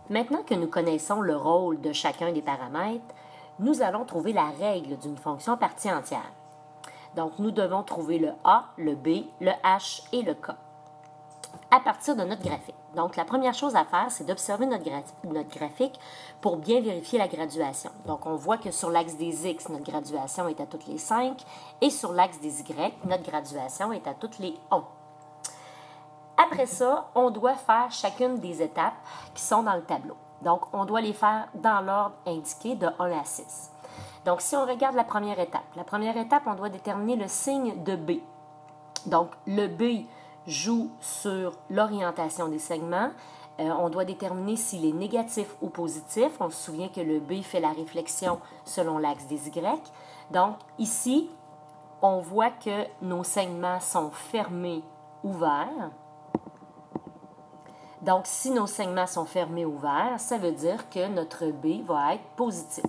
Maintenant que nous connaissons le rôle de chacun des paramètres, nous allons trouver la règle d'une fonction partie entière. Donc, nous devons trouver le A, le B, le H et le K à partir de notre graphique. Donc, la première chose à faire, c'est d'observer notre graphique pour bien vérifier la graduation. Donc, on voit que sur l'axe des X, notre graduation est à toutes les 5 et sur l'axe des Y, notre graduation est à toutes les 1. Après ça, on doit faire chacune des étapes qui sont dans le tableau. Donc, on doit les faire dans l'ordre indiqué de 1 à 6. Donc, si on regarde la première étape, on doit déterminer le signe de B. Donc, le B joue sur l'orientation des segments. On doit déterminer s'il est négatif ou positif. On se souvient que le B fait la réflexion selon l'axe des Y. Donc, ici, on voit que nos segments sont fermés, ouverts. Donc, si nos segments sont fermés, ouverts, ça veut dire que notre B va être positif.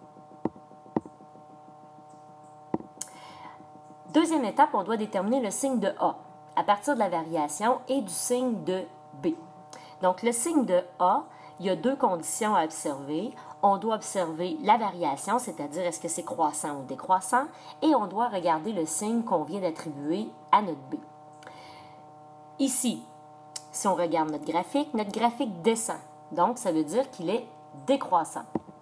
Deuxième étape, on doit déterminer le signe de A à partir de la variation et du signe de B. Donc, le signe de A, il y a deux conditions à observer. On doit observer la variation, c'est-à-dire est-ce que c'est croissant ou décroissant, et on doit regarder le signe qu'on vient d'attribuer à notre B. Ici, si on regarde notre graphique descend. Donc, ça veut dire qu'il est décroissant.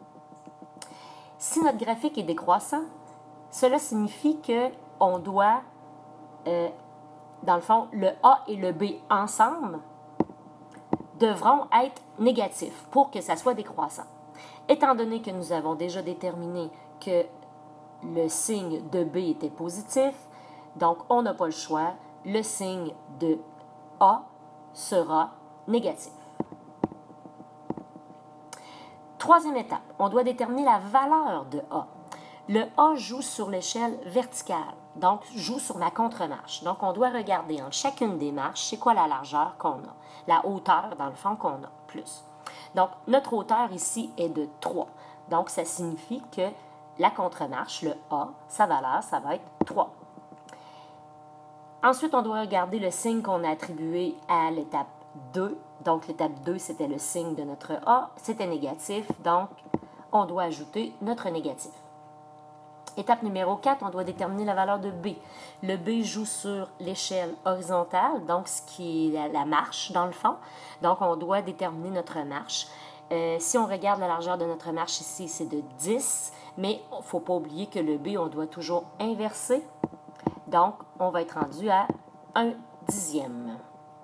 Si notre graphique est décroissant, cela signifie qu'on doit, dans le fond, le A et le B ensemble devront être négatifs pour que ça soit décroissant. Étant donné que nous avons déjà déterminé que le signe de B était positif, donc on n'a pas le choix, le signe de A sera négatif. Troisième étape, on doit déterminer la valeur de A. Le A joue sur l'échelle verticale, donc joue sur la contre-marche. Donc, on doit regarder entre chacune des marches, c'est quoi la largeur qu'on a, la hauteur, dans le fond, qu'on a, plus. Donc, notre hauteur ici est de 3. Donc, ça signifie que la contre-marche, le A, sa valeur, ça va être 3. Ensuite, on doit regarder le signe qu'on a attribué à l'étape 2. Donc, l'étape 2, c'était le signe de notre A. C'était négatif, donc on doit ajouter notre négatif. Étape numéro 4, on doit déterminer la valeur de B. Le B joue sur l'échelle horizontale, donc ce qui est la marche dans le fond. Donc, on doit déterminer notre marche. Si on regarde la largeur de notre marche ici, c'est de 10, mais il ne faut pas oublier que le B, on doit toujours inverser. Donc, on va être rendu à 1/10.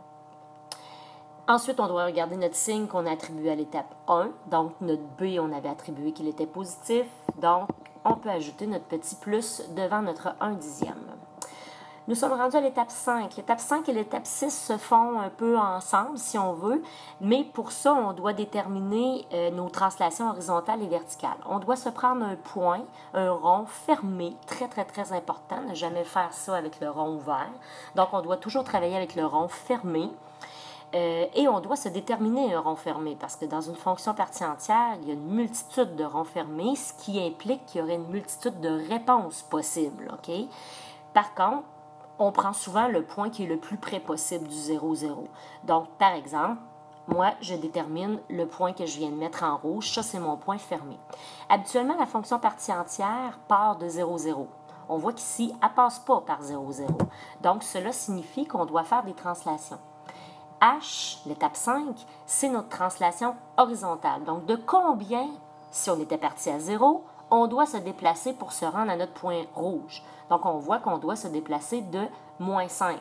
Ensuite, on doit regarder notre signe qu'on a attribué à l'étape 1. Donc, notre B, on avait attribué qu'il était positif. Donc, on peut ajouter notre petit plus devant notre 1/10. Nous sommes rendus à l'étape 5. L'étape 5 et l'étape 6 se font un peu ensemble, si on veut, mais pour ça, on doit déterminer nos translations horizontales et verticales. On doit se prendre un point, un rond fermé, très, très, très important, ne jamais faire ça avec le rond ouvert. Donc, on doit toujours travailler avec le rond fermé. Et on doit se déterminer un rond fermé parce que dans une fonction partie entière, il y a une multitude de ronds fermés, ce qui implique qu'il y aurait une multitude de réponses possibles. Okay? Par contre, on prend souvent le point qui est le plus près possible du 0, 0. Donc, par exemple, moi, je détermine le point que je viens de mettre en rouge. Ça, c'est mon point fermé. Habituellement, la fonction partie entière part de 0, 0. On voit qu'ici, elle ne passe pas par 0, 0. Donc, cela signifie qu'on doit faire des translations. H, l'étape 5, c'est notre translation horizontale. Donc, de combien, si on était parti à 0, on doit se déplacer pour se rendre à notre point rouge. Donc, on voit qu'on doit se déplacer de -5.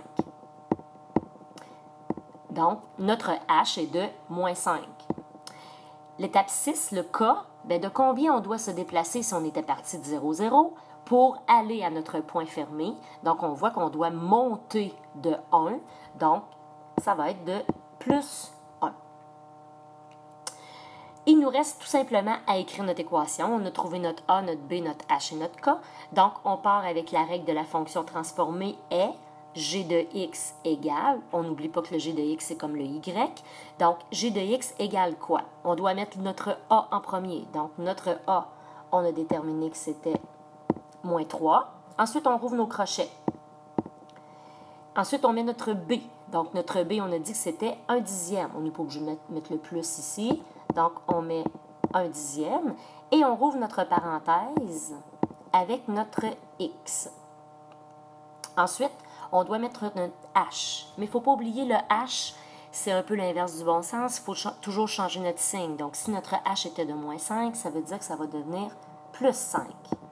Donc, notre H est de -5. L'étape 6, le K, bien, de combien on doit se déplacer si on était parti de 0, 0 pour aller à notre point fermé. Donc, on voit qu'on doit monter de 1. Donc, ça va être de plus 1. Il nous reste tout simplement à écrire notre équation. On a trouvé notre A, notre B, notre H et notre K. Donc, on part avec la règle de la fonction transformée est g de x égale, on n'oublie pas que le g de x c'est comme le y, donc g de x égale quoi? On doit mettre notre A en premier. Donc, notre A, on a déterminé que c'était -3. Ensuite, on rouvre nos crochets. Ensuite, on met notre B. Donc, notre B, on a dit que c'était 1/10. On n'est pas obligé de mettre le plus ici. Donc, on met 1/10 et on rouvre notre parenthèse avec notre x. Ensuite, on doit mettre notre h. Mais il ne faut pas oublier le h, c'est un peu l'inverse du bon sens. Il faut toujours changer notre signe. Donc, si notre h était de -5, ça veut dire que ça va devenir +5.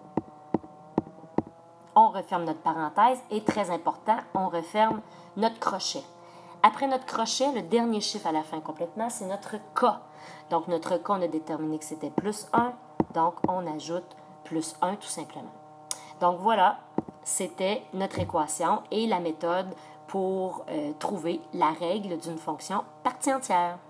On referme notre parenthèse et, très important, on referme notre crochet. Après notre crochet, le dernier chiffre à la fin complètement, c'est notre K. Donc, notre K, on a déterminé que c'était +1. Donc, on ajoute +1 tout simplement. Donc, voilà, c'était notre équation et la méthode pour trouver la règle d'une fonction partie entière.